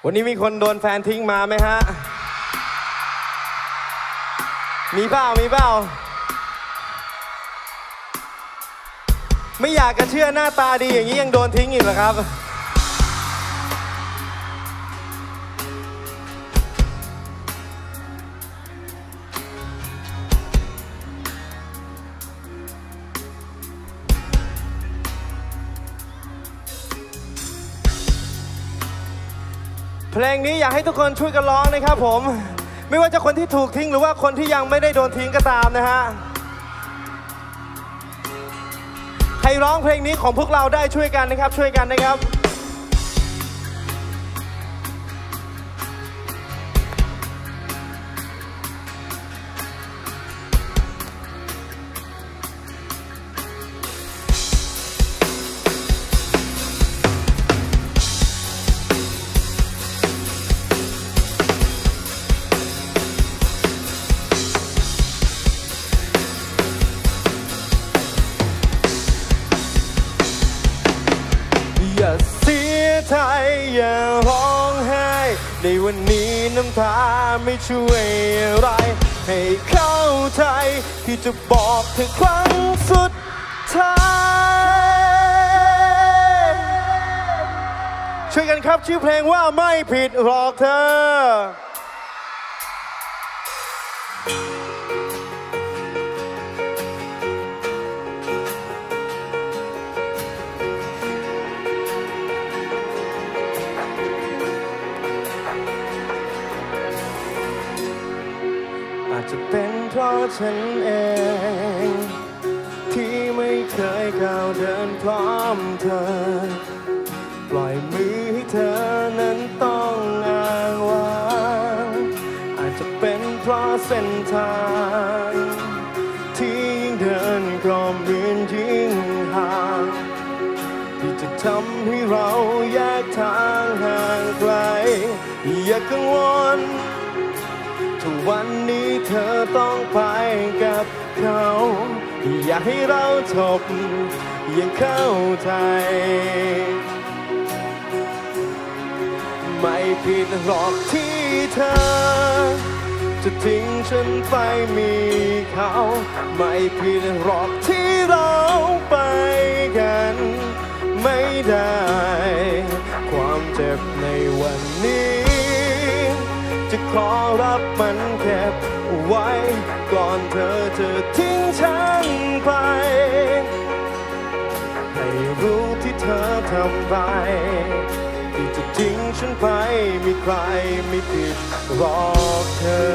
วันนี้มีคนโดนแฟนทิ้งมาไหมฮะมีเปล่าไม่อยากจะเชื่อหน้าตาดีอย่างนี้ยังโดนทิ้งอีกเหรอครับเพลงนี้อยากให้ทุกคนช่วยกันร้องนะครับผมไม่ว่าจะคนที่ถูกทิ้งหรือว่าคนที่ยังไม่ได้โดนทิ้งก็ตามนะฮะใครร้องเพลงนี้ของพวกเราได้ช่วยกันนะครับช่วยกันนะครับอย่าเสียใจอย่าร้องไห้ในวันนี้น้ำตาไม่ช่วยอะไรให้เข้าใจที่จะบอกเธอครั้งสุดท้ายช่วยกันครับชื่อเพลงว่าไม่ผิดหรอกเธออาจจะเป็นเพราะฉันเองที่ไม่เคยก้าวเดินพร้อมเธอปล่อยมือให้เธอนั้นต้องอ้างว้างอาจจะเป็นเพราะเส้นทางที่ยิ่งเดินก็เหมือนยิ่งห่างที่จะทำให้เราแยกทางห่างไกลอย่ากังวลถ้าวันนี้เธอต้องไปกับเขาอยากให้เราจบยังเข้าใจไม่ผิดหรอกที่เธอจะทิ้งฉันไปมีเขาไม่ผิดหรอกที่เราไปกันไม่ได้ความเจ็บในวันนี้จะขอรับมันเก็บไว้ก่อนเธอจะทิ้งฉันไปให้รู้ที่เธอทำไปที่จะทิ้งฉันไปมีใครไม่ผิดหรอกเธอ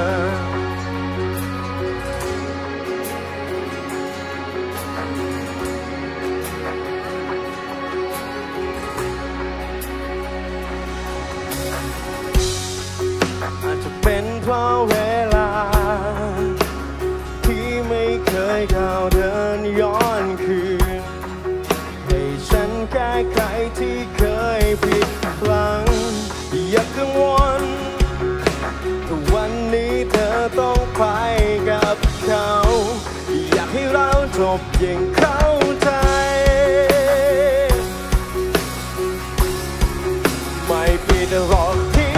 อาจจะเป็นเพราะเวลาที่ไม่เคยก้าวเดินย้อนคืนให้ฉันแก้ไขที่เคยผิดพลั้งอย่ากังวลถ้าวันนี้เธอต้องไปกับเขาอยากให้เราจบอย่างเข้าใจไม่ผิดหรอก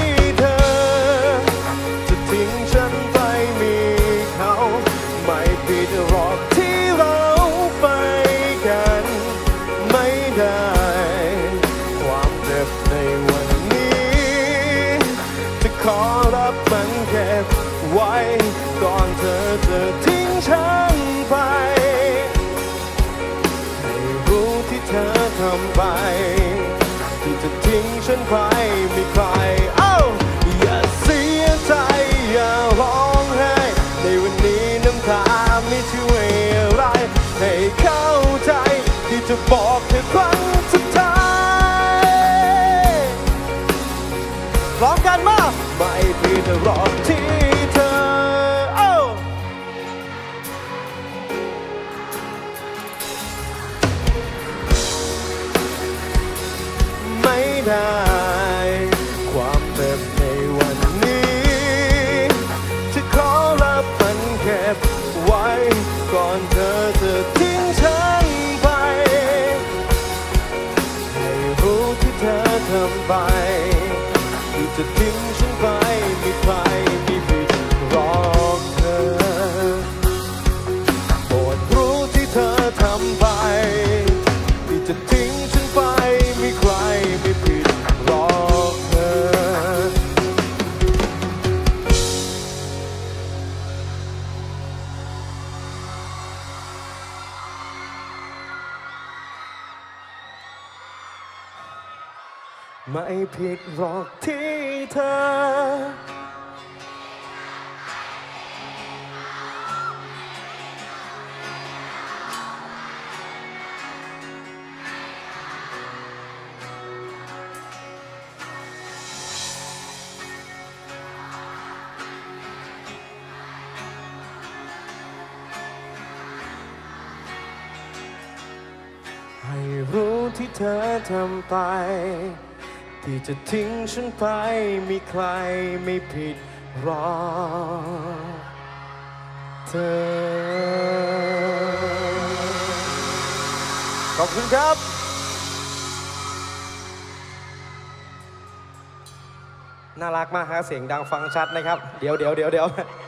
ไม่ผิดหรอกที่เราไปกันไม่ได้ความเจ็บในวันนี้จะขอรับมันเก็บไว้ก่อนเธอจะทิ้งฉันไปให้รู้ที่เธอทำไปที่จะทิ้งฉันไปไม่ใครอย่าเสียใจอย่าร้องไห้ในวันนี้น้ำตาไม่ช่วยอะไรให้เข้าใจที่จะบอกเธอครั้งสุดท้ายร้องกันมาไม่ผิดหรอกที่เธอไม่ได้ความเจ็บในวันนี้จะขอรับมันเก็บไว้ก่อนเธอจะทิ้งฉันไปให้รู้ที่เธอทำไปจะทิ้งฉันไปมีใครไม่ผิดหรอกเธอโปรดรู้ที่เธอทำไปที่จะทิ้งฉันไปมีใครไม่ผิดหรอกเธอไม่ผิดหรอกที่เธอให้รู้ที่เธอทำไปที่จะทิ้งฉันไปมีใครไม่ผิดหรอกเธอขอบคุณครับน่ารักมากครับเสียงดังฟังชัดนะครับเดี๋ยว